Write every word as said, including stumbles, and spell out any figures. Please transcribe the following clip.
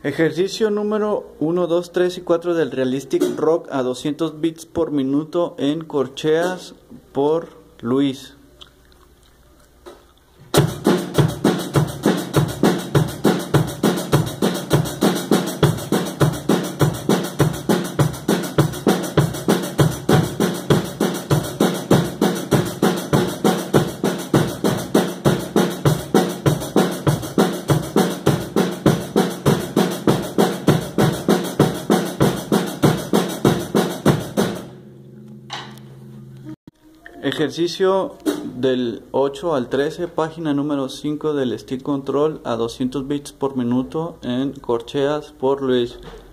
Ejercicio número uno, dos, tres y cuatro del Realistic Rock a doscientos bits por minuto en corcheas por Luis. Ejercicio del ocho al trece, página número cinco del Stick Control a doscientos bits por minuto en corcheas por Luis.